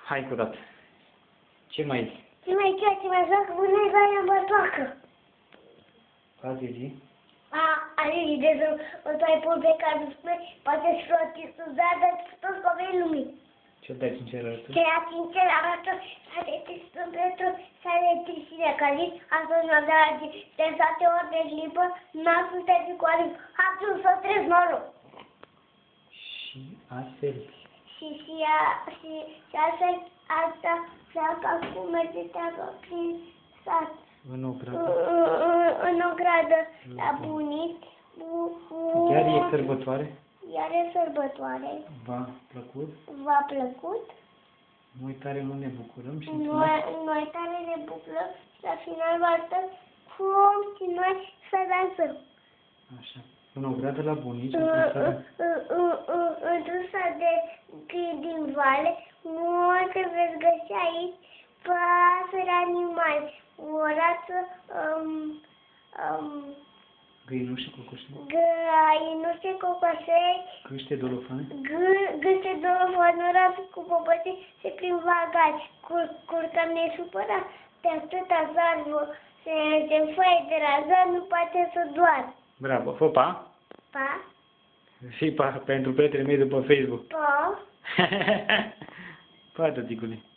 Hai cu dată. Ce mai e? Ce mai ceea ce mai joacă Bunăzarea în bătoacă? Azi zi? Are de să o tai pe care spune, poate să rotiți să zadă toți copiii lumii. Ce-l dai sincer arătă? Ceea sincer arată să detestăm pentru să electricine, că zici, atunci nu avea de 7 ori de limbă, n-a putea zi cu alim, atunci să treci noroc. Și astfel? Și astfel, asta pleacă acum, merge treaba prin sat. În o gradă. În o gradă la bunic. Chiar e sărbătoare? Iar e sărbătoare. V-a plăcut? V-a plăcut? Noi tare mult ne bucurăm și noi tare ne bucurăm și la final va sta cum și noi să dansăm. Așa. În o gradă la bunici, într-un sat de din vale, multe veți găsi aici pasări, animali, o rață, găinuși, cocoșe, găinușe, cocoșei, gâște, dolofane, gâște, dolofane, o rață cu popăței, se prin vagați, curcam nesupărat, de atâta zarvă, se foaie de razan, nu poate să doară. Bravo, fă pa! Pa? Și pa pentru prietenii mei după Facebook. Pa? Pa, tăticule!